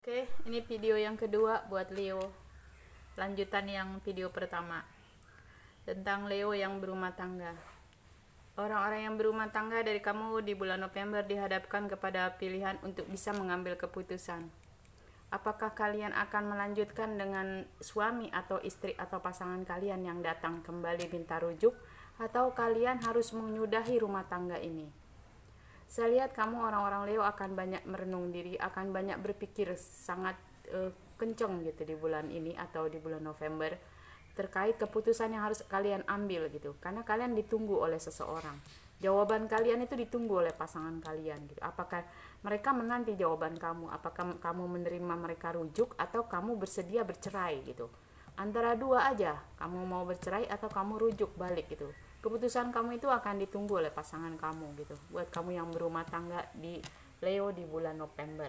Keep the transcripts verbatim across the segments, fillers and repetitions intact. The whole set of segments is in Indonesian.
Oke, ini video yang kedua buat Leo. Lanjutan yang video pertama tentang Leo yang berumah tangga. Orang-orang yang berumah tangga dari kamu di bulan November dihadapkan kepada pilihan untuk bisa mengambil keputusan. Apakah kalian akan melanjutkan dengan suami atau istri atau pasangan kalian yang datang kembali minta rujuk, atau kalian harus menyudahi rumah tangga ini? Saya lihat kamu orang-orang Leo akan banyak merenung diri, akan banyak berpikir sangat uh, kenceng gitu di bulan ini atau di bulan November terkait keputusan yang harus kalian ambil gitu, karena kalian ditunggu oleh seseorang. Jawaban kalian itu ditunggu oleh pasangan kalian gitu. Apakah mereka menanti jawaban kamu, apakah kamu menerima mereka rujuk atau kamu bersedia bercerai gitu. Antara dua aja, kamu mau bercerai atau kamu rujuk balik gitu. Keputusan kamu itu akan ditunggu oleh pasangan kamu gitu. Buat kamu yang berumah tangga di Leo di bulan November,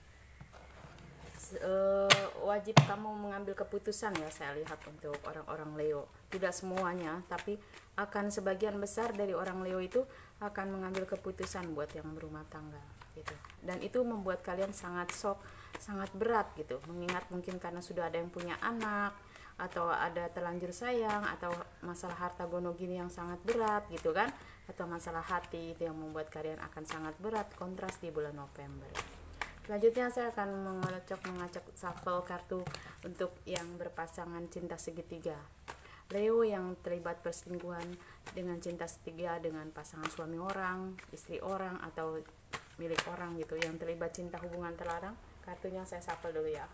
uh, wajib kamu mengambil keputusan ya, saya lihat untuk orang-orang Leo. Tidak semuanya, tapi akan sebagian besar dari orang Leo itu akan mengambil keputusan buat yang berumah tangga gitu. Dan itu membuat kalian sangat shock, sangat berat gitu. Mengingat mungkin karena sudah ada yang punya anak, atau ada terlanjur sayang, atau masalah harta gono gini yang sangat berat gitu kan, atau masalah hati itu yang membuat kalian akan sangat berat kontras di bulan November. Selanjutnya saya akan mengocok mengacak shuffle kartu untuk yang berpasangan cinta segitiga. Leo yang terlibat perselingkuhan dengan cinta segitiga dengan pasangan suami orang, istri orang, atau milik orang gitu, yang terlibat cinta hubungan terlarang. Kartunya saya shuffle dulu ya.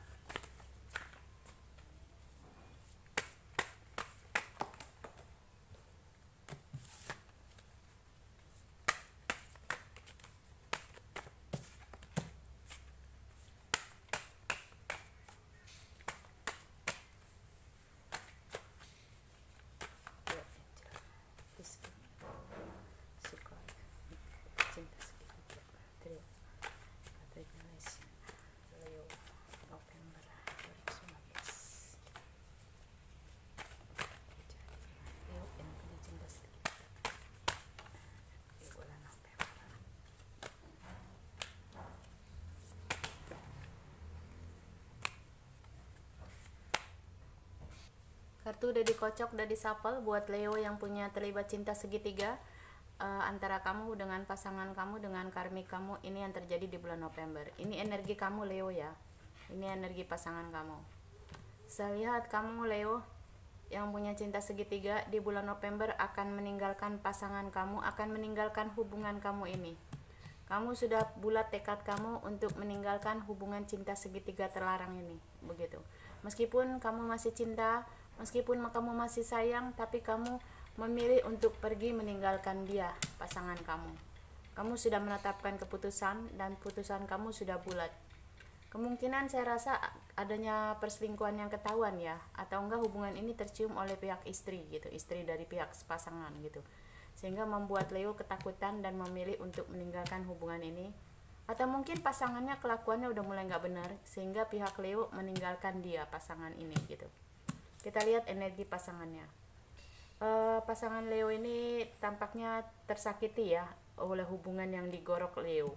Kartu udah dikocok, udah disapel buat Leo yang punya terlibat cinta segitiga uh, antara kamu dengan pasangan kamu, dengan karmik kamu. Ini yang terjadi di bulan November. Ini energi kamu Leo ya. Ini energi pasangan kamu. Saya lihat kamu Leo yang punya cinta segitiga di bulan November akan meninggalkan pasangan kamu, akan meninggalkan hubungan kamu ini. Kamu sudah bulat tekad kamu untuk meninggalkan hubungan cinta segitiga terlarang ini, begitu. Meskipun kamu masih cinta, meskipun kamu masih sayang, tapi kamu memilih untuk pergi meninggalkan dia, pasangan kamu. Kamu sudah menetapkan keputusan dan putusan kamu sudah bulat. Kemungkinan saya rasa adanya perselingkuhan yang ketahuan ya, atau enggak hubungan ini tercium oleh pihak istri gitu, istri dari pihak pasangan gitu. Sehingga membuat Leo ketakutan dan memilih untuk meninggalkan hubungan ini. Atau mungkin pasangannya kelakuannya udah mulai nggak benar, sehingga pihak Leo meninggalkan dia, pasangan ini gitu. Kita lihat energi pasangannya. Uh, pasangan Leo ini tampaknya tersakiti ya oleh hubungan yang digorok Leo.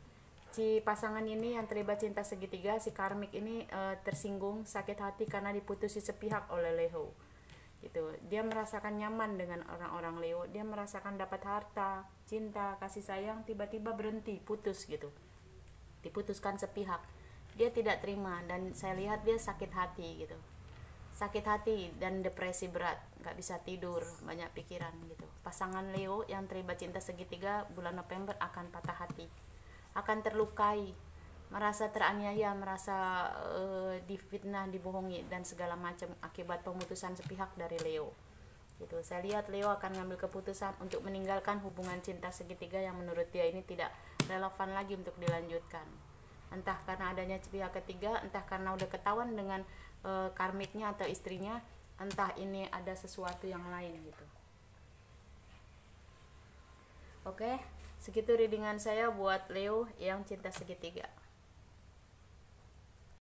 Si pasangan ini yang terlibat cinta segitiga, si karmik ini uh, tersinggung, sakit hati karena diputusi sepihak oleh Leo. Gitu. Dia merasakan nyaman dengan orang-orang Leo, dia merasakan dapat harta, cinta, kasih sayang, tiba-tiba berhenti, putus gitu. Diputuskan sepihak. Dia tidak terima dan saya lihat dia sakit hati gitu. Sakit hati dan depresi berat, nggak bisa tidur, banyak pikiran gitu. Pasangan Leo yang terlibat cinta segitiga bulan November akan patah hati, akan terlukai, merasa teraniaya, merasa uh, difitnah, dibohongi dan segala macam akibat pemutusan sepihak dari Leo. Gitu. Saya lihat Leo akan ngambil keputusan untuk meninggalkan hubungan cinta segitiga yang menurut dia ini tidak relevan lagi untuk dilanjutkan. Entah karena adanya pihak ketiga, entah karena udah ketahuan dengan uh, karmiknya atau istrinya, entah ini ada sesuatu yang lain gitu. Oke, segitu readingan saya buat Leo yang cinta segitiga.